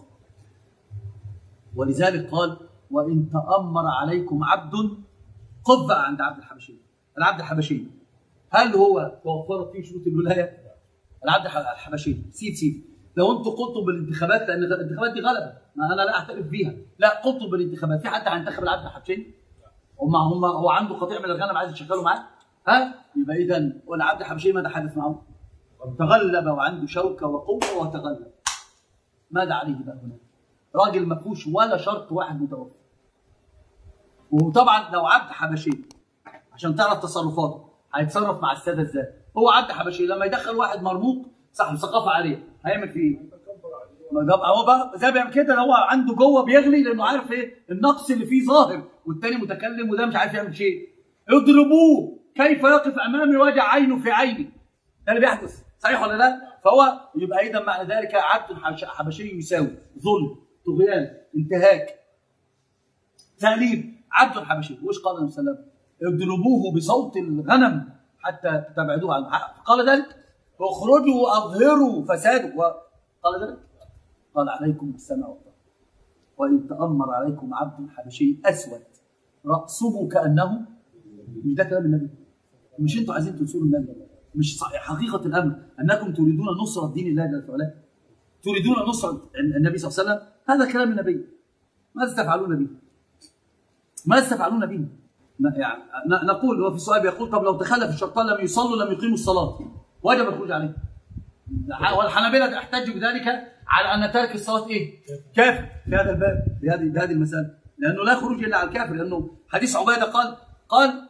Speaker 3: ولذلك قال: وان تامر عليكم عبد. قف بقى عند عبد الحبشي. العبد الحبشي هل هو توفرت فيه شروط الولايه؟ العبد الحبشي سيد سيد لو انتم قلتم بالانتخابات، لان الانتخابات دي غلبه، ما انا لا اعترف بيها، لا قلتم بالانتخابات، في حد هينتخب العبد الحبشي؟ هم هم هو عنده قطيع من الغنم عايز يشغله معاه؟ ها؟ يبقى اذا والعبد الحبشي ماذا حدث معه؟ تغلب وعنده شوكه وقوه وتغلب. ماذا عليه بقى هنا؟ راجل ما فيهوش ولا شرط واحد متوفر. وطبعا لو عبد حبشي عشان تعرف تصرفاته هيتصرف مع الساده ازاي؟ هو عبد حبشي لما يدخل واحد مرموق صاحب ثقافه عليه هيعمل فيه ايه؟ هو بقى زي بيعمل كده، هو عنده جوه بيغلي لانه عارف ايه؟ النقص اللي فيه ظاهر والتاني متكلم وده مش عارف يعمل شيء. اضربوه كيف يقف امامي وجع عينه في عيني. ده اللي بيحدث، صحيح ولا لا؟ فهو يبقى اذا معنى ذلك عبد حبشي يساوي ظلم، طغيان، انتهاك، تأليب. عبد حبشي. وش قال النبي صلى الله عليه وسلم؟ اضربوه بصوت الغنم حتى تبعدوه عن الحق. قال ذلك: اخرجوا اظهروا فساده. قال ذلك: قال: عليكم بالسمع والطاعه وان تامر عليكم عبد حبشي اسود راسه كانه. مش ده كلام النبي؟ مش انتوا عايزين تنصروا النبي؟ مش حقيقه الامر انكم تريدون نصره دين الله جل وعلا؟ تريدون نصره النبي صلى الله عليه وسلم؟ هذا كلام النبي. ماذا تفعلون به؟ ماذا تفعلون به؟ يعني نقول، هو في سؤال بيقول: طب لو تخلف الشرطان لم يصلوا لم يقيموا الصلاه وجب الخروج عليه. والحنابلة احتجوا بذلك على ان تارك الصلاه ايه؟ كافر في هذا الباب، بهذه بهذه المساله، لانه لا خروج الا على الكافر، لانه حديث عباده قال قال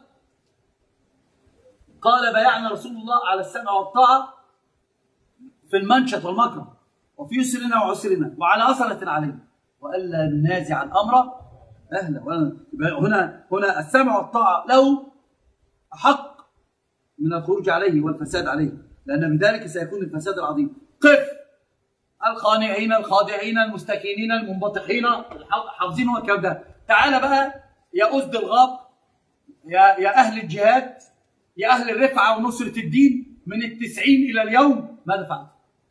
Speaker 3: قال بايعنا رسول الله على السمع والطاعه في المنشط والمكره وفي يسرنا وعسرنا وعلى اثره علينا والا ننازع الامر اهله. هنا هنا السمع والطاعه له حق من الخروج عليه والفساد عليه، لان بذلك سيكون الفساد العظيم. قف الخانعين الخاضعين المستكينين المنبطحين حافظين والكلام ده. تعال بقى يا أسد الغاب، يا يا اهل الجهاد، يا اهل الرفعه ونصره الدين، من التسعين الى اليوم ماذا فعلت؟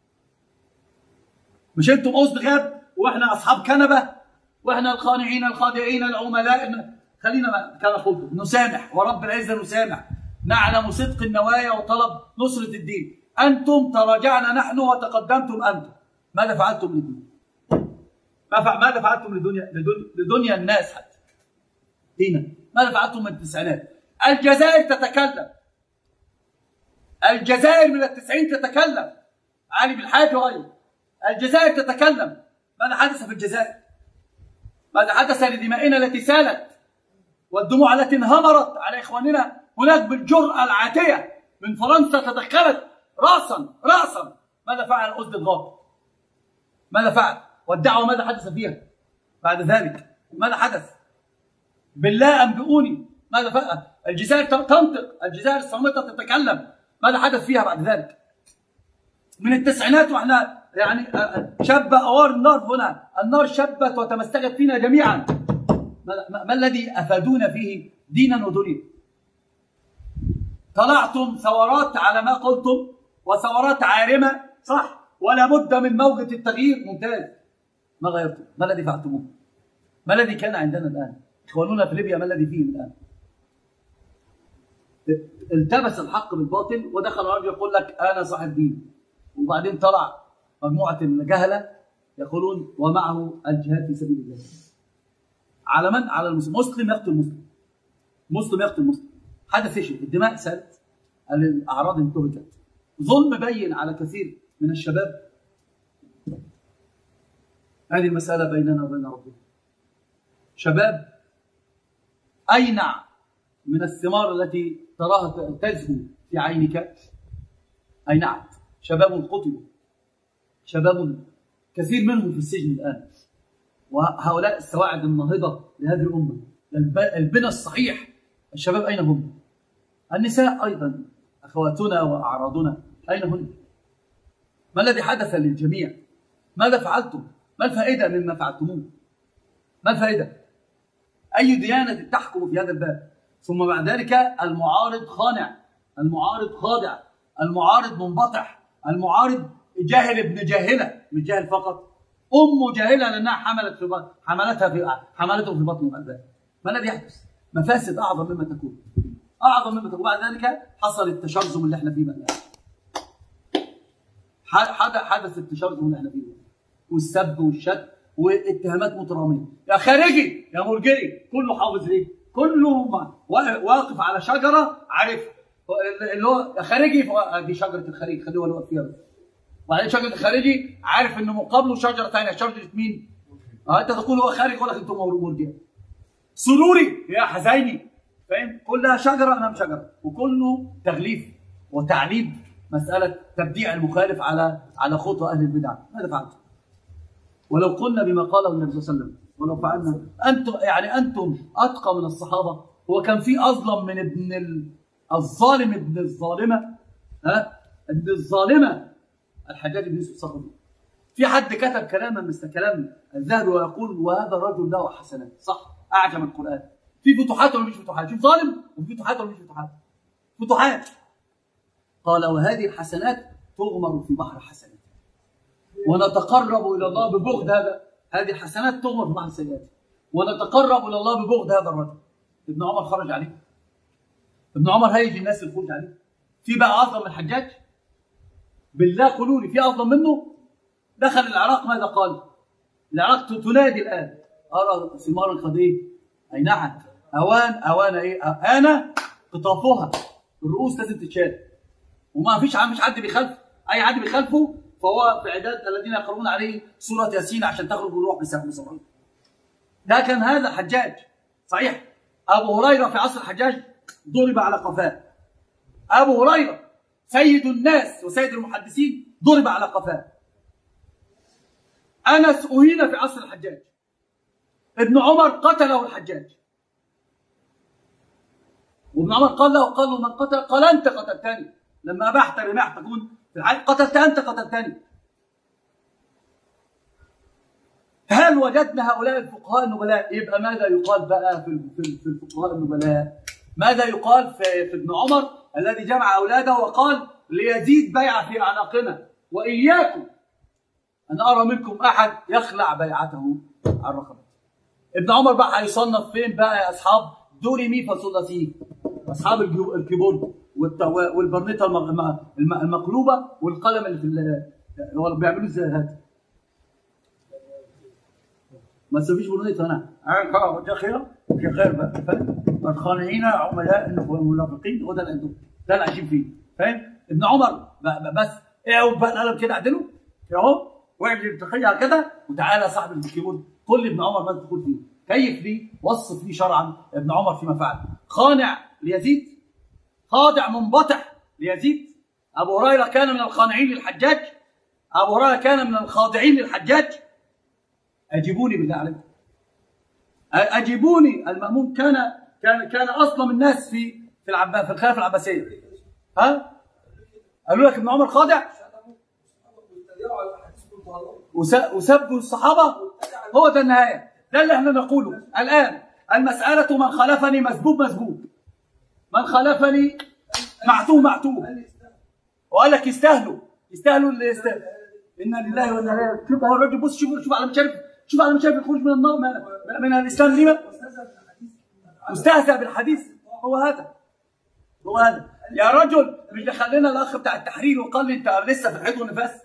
Speaker 3: مش انتم أسد غاب واحنا اصحاب كنبه واحنا الخانعين الخاضعين العملاء؟ خلينا كما قلت نسامح، ورب العزه نسامح، نعلم صدق النوايا وطلب نصره الدين. انتم تراجعنا نحن وتقدمتم انتم. ماذا فعلتم للدين؟ ماذا فعلتم لدنيا لدنيا الناس حتى هنا؟ ماذا فعلتم من التسعينات؟ الجزائر تتكلم، الجزائر من التسعين تتكلم، علي بالحاج وغيره. الجزائر تتكلم. ماذا حدث في الجزائر؟ ماذا حدث لدمائنا التي سالت والدموع التي انهمرت على اخواننا هناك بالجرأة العاتية من فرنسا؟ تدخلت راسا راسا. ماذا فعل أسد الغاب؟ ماذا فعل؟ والدعوة ماذا حدث فيها؟ بعد ذلك ماذا حدث؟ بالله أنبئوني ماذا فعل؟ الجزائر تنطق، الجزائر الصامتة تتكلم. ماذا حدث فيها بعد ذلك؟ من التسعينات واحنا يعني شب أوار النار هنا، النار شبت وتمسكت فينا جميعا. ما, ما الذي أفادونا فيه دينا ودنيا؟ طلعتم ثورات على ما قلتم وثورات عارمة، صح، ولا بد من موجة التغيير، ممتاز. ما غيرتم؟ ما الذي فعلتموه؟ ما الذي كان عندنا الآن؟ إخواننا في ليبيا ما الذي فيهم الآن؟ التبس الحق بالباطل ودخل رجل يقول لك أنا صاحب دين، وبعدين طلع مجموعة الجهلة يقولون ومعه الجهاد في سبيل الله. على من؟ على المسلم. مسلم يقتل مسلم، مسلم يقتل مسلم. حدث شيء، الدماء سالت، الأعراض انتهكت، ظلم بين على كثير من الشباب. هذه المسألة بيننا وبين ربنا. شباب أينع من الثمار التي تراها تزهو في عينك، أينعت. شباب قتلوا، شباب كثير منهم في السجن الآن، وهؤلاء السواعد الناهضة لهذه الأمة، البنى الصحيح. الشباب أين هم؟ النساء أيضا أخواتنا وأعراضنا أين هن؟ ما الذي حدث للجميع؟ ماذا فعلتم؟ ما الفائدة مما فعلتموه؟ ما الفائدة؟ أي ديانة تحكم في هذا الباب؟ ثم بعد ذلك المعارض خانع، المعارض خادع، المعارض منبطح، المعارض جاهل ابن جاهلة، مش جاهل فقط، أمه جاهلة لأنها حملت في بطن حملتها في حملته في بطن الألباب. ما الذي يحدث؟ مفاسد أعظم مما تكون، أعظم مما تكون. بعد ذلك حصل التشرذم اللي احنا فيه بقى. حدث التشرذم اللي احنا فيه بقى. والسب والشتم واتهامات مترامية. يا خارجي يا مرجئي، كله حافظ ليه؟ كله واقف على شجرة عارفها. اللي هو يا خارجي، دي شجرة الخارجي، خليه هو اللي واقف فيها. وبعدين شجرة الخارجي عارف إن مقابله شجرة ثانية، شجرة مين؟ اه أنت تقول هو خارج يقول لك أنتم مرجئة. سروري يا حزيني، فاهم؟ كلها شجرة أمام شجرة، وكله تغليف وتعليب مسألة تبديع المخالف على على خطوة أهل البدع. ماذا فعلتم؟ ولو قلنا بما قاله النبي صلى الله عليه وسلم، ولو فعلنا أنتم، يعني أنتم أتقى من الصحابة. هو كان في أظلم من ابن الظالم ابن الظالمة، ها؟ ابن الظالمة الحجاج بن يوسف الصقر. في حد كتب كلاما مثل كلام الذهبي ويقول وهذا الرجل له حسنات، صح؟ أعجم القرآن. في فتوحات ولا مش فتوحات؟ شوف ظالم وفي فتوحات ولا مش فتوحات؟ فتوحات. قال وهذه الحسنات تغمر في بحر حسنات، ونتقرب الى الله ببغض هذا، هذه الحسنات تغمر في بحر السيئات، ونتقرب الى الله ببغض هذا الرجل. ابن عمر خرج عليه، ابن عمر هيج الناس الخروج عليه. في بقى اعظم من الحجاج؟ بالله قولوا لي في اعظم منه؟ دخل العراق ماذا قال؟ العراق تنادي الان ارى ثمار القضيه، اي نعم، اوان اوان ايه؟ انا قطافها، الرؤوس لازم تتشال، وما فيش مش حد بيخالفه، اي حد بيخالفه فهو في عداد الذين يقرؤون عليه سوره ياسين عشان تخرج الروح بسبعين. ده كان هذا الحجاج، صحيح. ابو هريره في عصر الحجاج ضرب على قفاه. ابو هريره سيد الناس وسيد المحدثين ضرب على قفاه. انس اهين في عصر الحجاج. ابن عمر قتله الحجاج. وابن عمر قال له قال له من قتل؟ قال انت قتلتني لما ابحت رماح تكون في الحج، قتلت انت قتلتني. هل وجدنا هؤلاء الفقهاء النبلاء؟ يبقى ماذا يقال بقى في في الفقهاء النبلاء؟ ماذا يقال في, في ابن عمر الذي جمع اولاده وقال ليزيد بيعه في اعناقنا، واياكم ان ارى منكم احد يخلع بيعته عن رقبته. ابن عمر بقى هيصنف فين بقى يا اصحاب دوري مي فاصولاسي، اصحاب الكيبورد والبرنيطه المقلوبه والقلم اللي في هو بيعملوا ازاي هذا؟ ما تسويش برنيطه هنا، ده خير مش خير بقى، فاهم؟ الخانعين عملاء المنافقين، وده اللي عندهم، ده اللي عايشين فيه، فاهم؟ ابن عمر بس اقعد بقى القلم كده اعدله اهو، واعمل التقيه كده، وتعالى يا صاحب الكيبورد قول لابن عمر ماذا تقول فيه؟ كيف لي وصف لي شرعا ابن عمر فيما فعل. خانع ليزيد، خاضع منبطح ليزيد. ابو هريره كان من الخانعين للحجاج، ابو هريره كان من الخاضعين للحجاج. اجيبوني بالله عليكم، اجيبوني. المأمون كان كان كان اظلم الناس في في العباس في الخلافه العباسيه. ها؟ قالوا لك ابن عمر خاضع وسبوا الصحابه. هو ده النهايه، ده اللي احنا نقوله الان. المساله من خالفني مسبوب مسبوب، من خالفني معتوه معتوه. وقال لك يستاهلوا يستاهلوا اللي يستاهلوا. انا لله وانا اليه راجعون. شوف هو الراجل، بص شوف شوف على مشارف، شوف على مشارف الخروج من النار من, من الاسلام. لما مستهزأ بالحديث. هو هذا هو هذا يا رجل. مش دخلنا الاخ بتاع التحرير وقال لي انت لسه في الحيض والنفاس.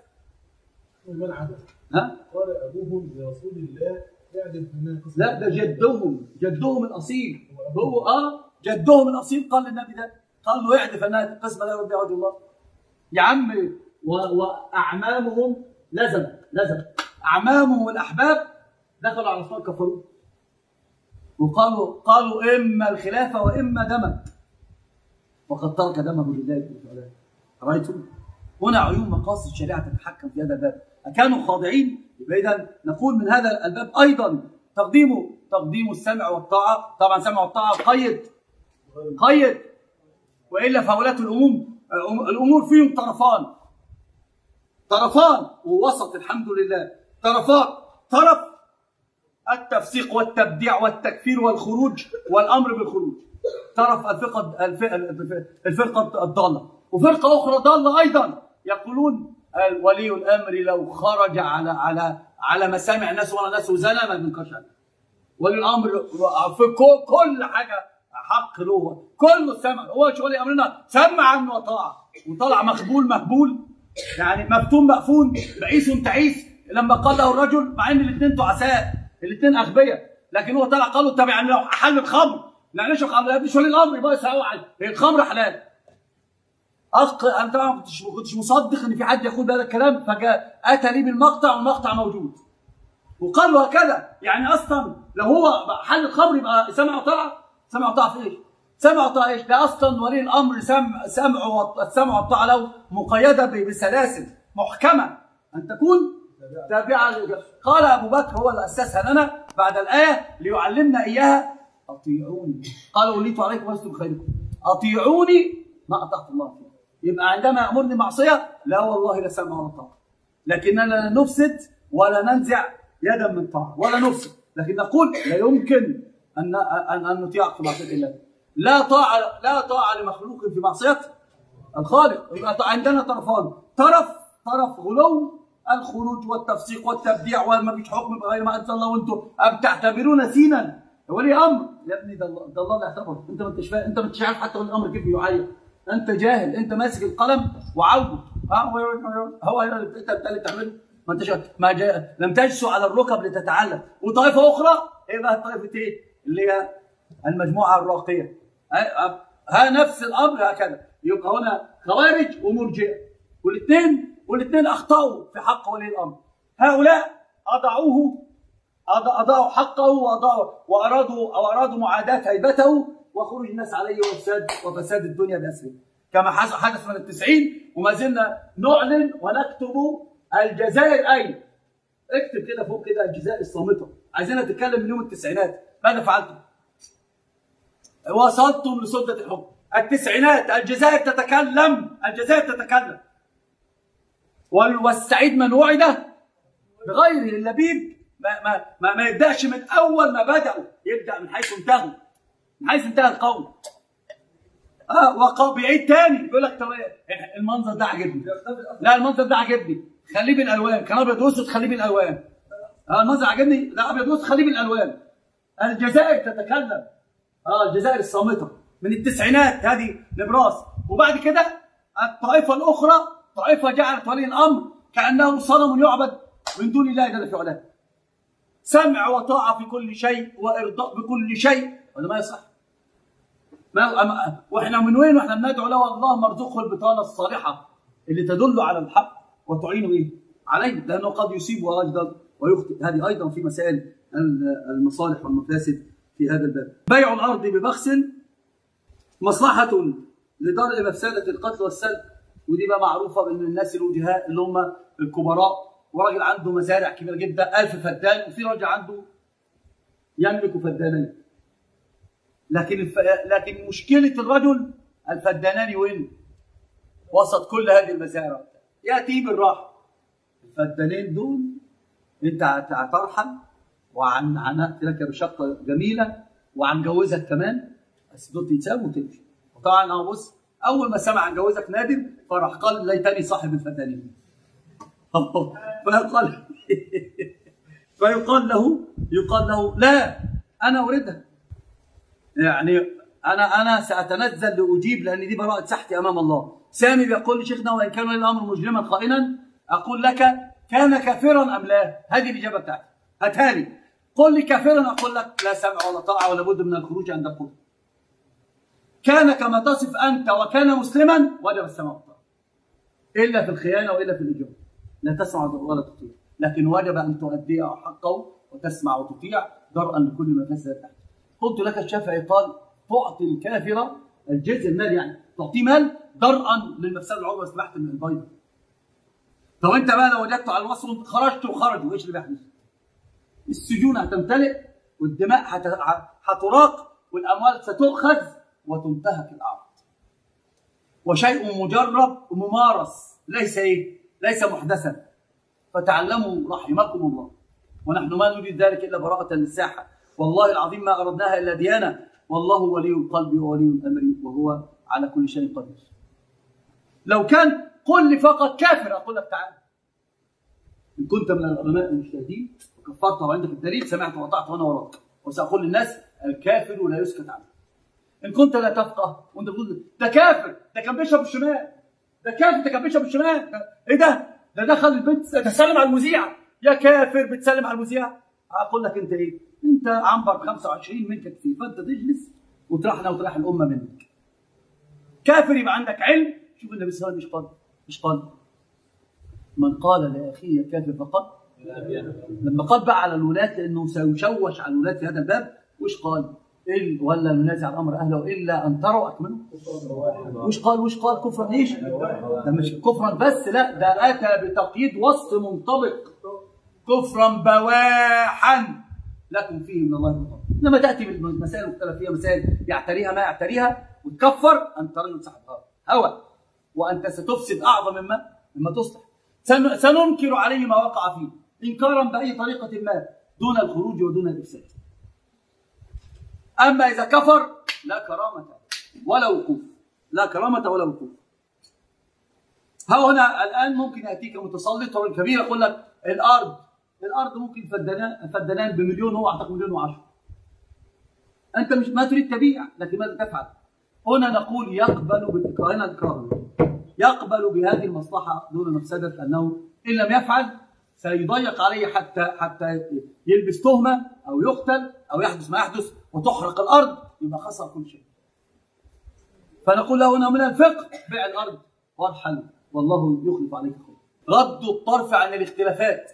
Speaker 3: ها؟
Speaker 4: قال ابوهم لرسول الله اعدل فنان.
Speaker 3: لا ده جدهم جدهم الاصيل. هو اه جدهم الاصيل قال للنبي ده، قال له اعدل فنان القسمه لا يرضي وجه الله. يا عم واعمامهم لزم لزم اعمامهم الاحباب دخلوا على عثمان كفروه وقالوا قالوا اما الخلافه واما دمك، وقد ترك دمه لله. رايتم هنا عيون مقاصد الشريعه تتحكم في هذا الباب. أكانوا خاضعين؟ يبقى إذا نقول من هذا الباب أيضا تقديم تقديم السمع والطاعة. طبعا السمع والطاعة قيد قيد، وإلا فولاة الأمور الأمور فيهم طرفان طرفان ووسط، الحمد لله طرفان. طرف التفسيق والتبديع والتكفير والخروج والامر بالخروج، طرف الفرقه الفرقه الضاله، وفرقه اخرى ضاله ايضا يقولون ولي الامر لو خرج على على على مسامع الناس ولا ناس وزنى ما بينكرش عليه. ولي الامر في كل حاجه حق له، كله سمع، هو مش ولي امرنا سمعا وطاعه، وطلع مخبول مهبول، يعني مفتون مأفون، بعيس تعيس. لما قال له الرجل، مع ان الاثنين تعساء، الاثنين اغبياء، لكن هو طلع قال له طب يعني لو حل الخمر، يعني ليش الخمر؟ مش ولي الامر يبقى يساوي عليه، هي الخمر حلال. أخ انا طبعا ما كنتش كنتش مصدق ان في حد يقول هذا الكلام، فجاء اتى لي بالمقطع والمقطع موجود. وقال له هكذا، يعني اصلا لو هو حل الخمر يبقى سمع وطاعه، سمع وطاعه في ايش؟ سمع وطاعه ايش؟ ده اصلا ولي الامر سمع سمع والسمع والطاعه له مقيده بسلاسل محكمه ان تكون تابعه. قال ابو بكر هو اللي اسسها لنا بعد الايه ليعلمنا اياها، اطيعوني قال وليت عليكم ولست بخيركم، اطيعوني ما اطعت الله فيه. يبقى عندما يامرني معصيه لا والله لا سمع ولا طاعه، لكننا لا نفسد ولا ننزع يدا من طاعه ولا نفسد، لكن نقول لا يمكن ان ان ان نطيع في معصيه الله. لا طاعه لا طاعه لمخلوق في معصيه الخالق. يبقى عندنا طرفان، طرف طرف غلو الخروج والتفسيق والتبديع وما فيش حكم بغير ما انزل الله، وانتم بتعتبرون سينا ولي امر. يا ابني ده الله ده الله اللي يعتبر، انت ما انتش انت ما انتش عارف حتى ولي الامر كيف يعين، انت جاهل، انت ماسك القلم وعوده. هو هو انت اللي بتعمله، ما انتش ما جاء لم تجسوا على الركب لتتعلم. وطائفه اخرى ايه بقى الطائفه ايه؟ اللي هي المجموعه الراقيه، ها نفس الامر هكذا. يبقى هنا خوارج ومرجئه، والاثنين والاثنين اخطاوا في حق ولي الامر. هؤلاء اضاعوه اضاعوا حقه واضاعوا وارادوا او ارادوا معاداه هيبته وخروج الناس عليه وفساد وفساد الدنيا باسره، كما حدث من التسعين. وما زلنا نعلن ونكتب الجزائر اين؟ اكتب كده فوق كده الجزائر الصامته، عايزينها تتكلم من يوم التسعينات. ماذا فعلتم؟ وصلتم لسدة الحكم. التسعينات الجزائر تتكلم، الجزائر تتكلم. والسعيد من وعد بغيره. اللبيب ما ما ما, ما يبداش من اول ما بداوا، يبدا من حيث انتهوا، من حيث انتهى القوم. اه وقام بيعيد تاني يقول لك طب المنظر ده عجبني، لا المنظر ده عجبني خليه بالالوان، كان ابيض واسود خليه بالالوان. اه المنظر عجبني، لا ابيض واسود خليه بالالوان. الجزائر تتكلم، اه الجزائر الصامته من التسعينات هذه نبراس. وبعد كده الطائفه الاخرى طائفه جعلت ولي الامر كانه صنم يعبد من دون الله جل في علاه. سمع وطاعه في كل شيء وارضاء بكل شيء، ولا ما يصح؟ ما واحنا من وين واحنا بندعو له اللهم ارزقه البطانه الصالحه اللي تدل على الحق وتعينه ايه؟ عليه، لانه قد يصيب وايضا ويخطئ. هذه ايضا في مسائل المصالح والمفاسد في هذا الباب. بيع الارض ببخس مصلحه لدرء مفسده القتل والسلب، ودي بقى معروفه بين الناس الوجهاء اللي هم الكبراء. وراجل عنده مزارع كبيره جدا ألف فدان، وفي راجل عنده يملك فدانين. لكن الف... لكن مشكله الرجل الفدانان وين؟ وسط كل هذه المزارع. ياتي بالراحه. الفدانين دول انت هترحل وعن عنقت لك بشقه جميله وعن جوزك كمان، بس دول تتساووا وتمشي. وطبعا انا بص اول ما سمع عن جوزك نادر فراح قال ليتني صاحب الفدانين. فيقال فيقال له يقال له لا انا اريدها، يعني انا انا ساتنزل لاجيب لان دي براءه سحتي امام الله. سامي بيقول لشيخنا وان كان ولي الامر مجرما خائنا، اقول لك كان كافرا ام لا؟ هذه الاجابه بتاعتي، هاتها لي. قل لي كافرا اقول لك لا سمع ولا طاعه ولا بد من الخروج عند القدر. كان كما تصف انت وكان مسلما وجب السمع والطاعه، الا في الخيانه والا في الاجابه لا تسمع ولا تطيع، لكن وجب ان تؤدي حقه وتسمع وتطيع درءا لكل ما فسد تحت. قلت لك الشافعي قال تعطي الكافر الجزء المال، يعني تعطيه مال درءا للمفسده العظمى واستباحه البيض. طب انت بقى لو وجدته على الوصل خرجت وخرجوا ايش اللي بيحدث؟ السجون هتمتلئ والدماء هتراق والاموال ستؤخذ وتنتهك الاعراض. وشيء مجرب وممارس ليس ايه؟ ليس محدثا. فتعلموا رحمكم الله ونحن ما نريد ذلك إلا براءة للساحة. والله العظيم ما أردناها إلا ديانة، والله ولي القلب وولي الأمر وهو على كل شيء قدير. لو كان قل لي فقط كافر أقول لك تعال، إن كنت من العلماء المجتهدين وكفرت وعندك الدليل سمعت وأطعت وأنا وراك، وسأقول للناس الكافر ولا يسكت عنه. إن كنت لا تفقه وأنت بتقول ده كافر، ده كان بيشرب الشمال، ده كافر، ده كان بيشرب الشمال، إيه ده؟ ده دخل البيت تسلم على المذيع، يا كافر بتسلم على المذيع. أقول لك أنت إيه؟ أنت عنبر خمسة وعشرين منك كتير، فأنت تجلس وترحنا وترح الأمة منك. كافر يبقى عندك علم. شوف النبي صلى الله عليه وسلم مش قال مش قال من قال لأخيه كافر فقط. لما قال بقى على الولاة لأنه سيشوش على الولاة في هذا الباب، وش قال؟ إل ولا ننازع الأمر أهله إلا أن تروا أكمله. وش قال وش قال كفرا إيش؟ ده مش كفرا بس، لا ده أتى بتقييد وصف منطبق، كفرا بواحا لكم فيه من الله المطلق. لما تأتي بالمسائل المختلف فيها مسائل يعتريها ما يعتريها وتكفر، أنت رجل صاحب هوى، وأنت ستفسد أعظم مما مما تصلح. سننكر عليه ما وقع فيه إنكارا بأي طريقة ما دون الخروج ودون الإفساد. أما إذا كفر لا كرامة ولا وقوف، لا كرامة ولا وقوف. ها هنا الآن ممكن يأتيك متسلط رجل كبير يقول لك الأرض الأرض ممكن فدنان فدنان بمليون، هو أعطاك مليون وعشرة. أنت مش ما تريد تبيع، لكن ماذا تفعل؟ هنا نقول يقبل بالإكراه، هنا الإكراه يقبل بهذه المصلحة دون مفسدة، أنه إن لم يفعل سيضيق عليه حتى حتى يلبس تهمة أو يقتل أو يحدث ما يحدث وتحرق الأرض، يبقى خسر كل شيء. فنقول له هنا من الفقه بيع الأرض وارحل، والله يخلف عليك خير. رد الطرف عن الاختلافات،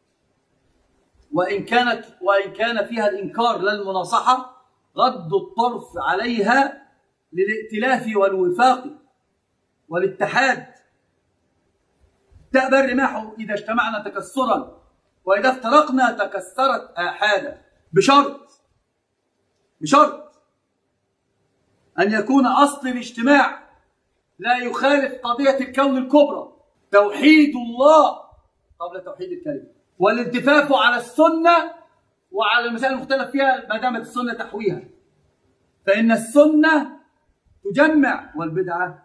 Speaker 3: وإن كانت وإن كان فيها الإنكار للمناصحة، رد الطرف عليها للائتلاف والوفاق والاتحاد. تأبى الرماح إذا اجتمعنا تكسرا، وإذا افترقنا تكسرت آحادا، بشرط بشرط أن يكون أصل الاجتماع لا يخالف قضية الكون الكبرى، توحيد الله قبل توحيد الكلمة، والالتفاف على السنة وعلى المسائل المختلف فيها ما دامت السنة تحويها، فإن السنة تجمع والبدعة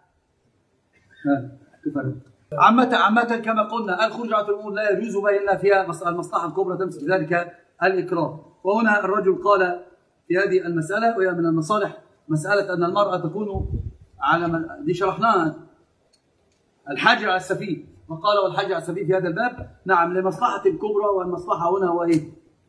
Speaker 3: تفرق. عامة عامة كما قلنا الخروج على الأمور لا يجوز بيننا فيها المصلحة الكبرى تمسك ذلك الإكراه. وهنا الرجل قال في هذه المسألة، وهي من المصالح مسألة أن المرأة تكون على من دي شرحناها الحجر على السفيه، وقال والحجر على السفيه في هذا الباب نعم لمصلحة الكبرى، والمصلحة هنا هو إيه؟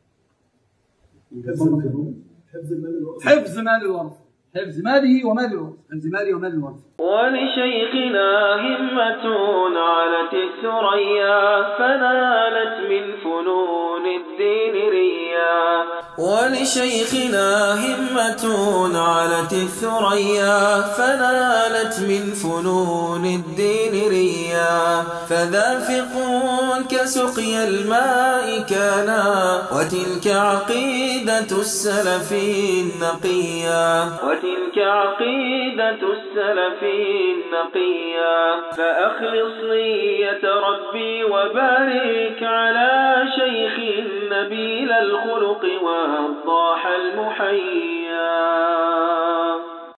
Speaker 2: حفظ المال الوارث،
Speaker 3: حفظ مال الورث، حفظ ماله ومال الورث، حفظ ماله ومال الورث.
Speaker 1: ولشيخنا همة علت الثريا فنالت من فنون الدين ريا. ولشيخنا همة علت الثريا فنالت من فنون الدين ريا. فذا فقه كسقي الماء كانا، وتلك عقيدة السلف النقيا، وتلك عقيدة السلف النقيا. فأخلص نية ربي وبارك على شيخ نبيل الخلق والضاح المحيي.